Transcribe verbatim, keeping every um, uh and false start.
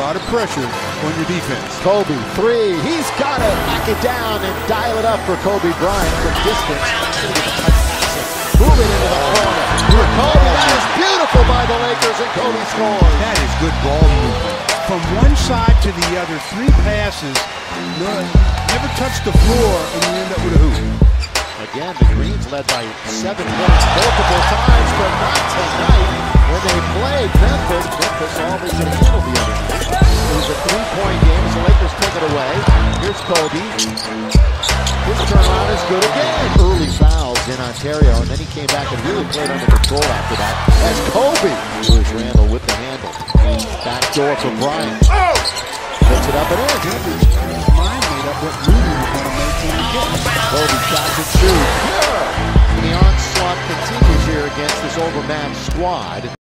lot of pressure on your defense. Kobe, three. He's got to knock it down and dial it up for Kobe Bryant from distance. Moving into the corner. For Kobe, that is beautiful by the Lakers, and Kobe scores. That is good ball movement. From one side to the other, three passes, no, never touched the floor, and you end up with a hoop. Again, the Greens led by seven points multiple times, but not tonight. When they played Memphis, Memphis always going to handle the other. It was a three-point game, so Lakers take it away. Here's Kobe. His turnaround is good again. Early fouls in Ontario, and then he came back and really played under control after that. As Kobe, here's Randall with the handle. Back door for Bryant. Oh! Puts it up and in. His mind made up what move he was going to make when he gets. Kobe shots and shoots. Yeah. The onslaught continues here against this overmatched squad.